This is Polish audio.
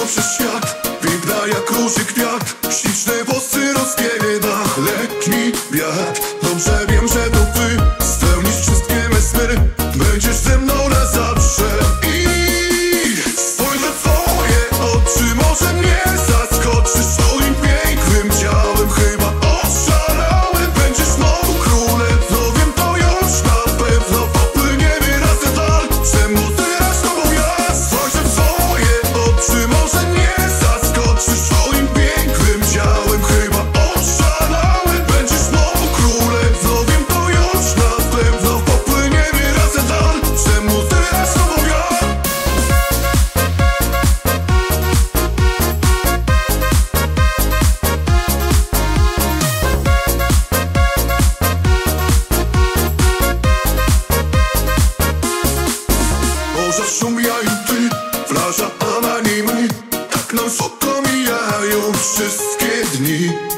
przez świat. Piękna jak róży kwiat, śliczne włosy rozpięta. Letni wiatr, dobrze wiem, że to ty spełnisz wszystkie me sny. Będziesz ze mną na zawsze. I spojrzę w twoje oczy, może mnie zaskoczysz swoim pięknym ciałem. Chyba oszalałem, będziesz moją królewną. Wiem to już na pewno, popłyniemy razem dal. Czemu teraz tobą ja? Spojrzę w twoje oczy, może mnie zaskoczysz swoim pięknym ciałem. Chyba oszalałem, będziesz moją królewną. Wiem to już na pewno, popłyniemy razem dal. Czemu teraz tobą ja? Morza szum, ja i ty, plaża, a na niej my. Tak nam słodko mijają wszystkie dni.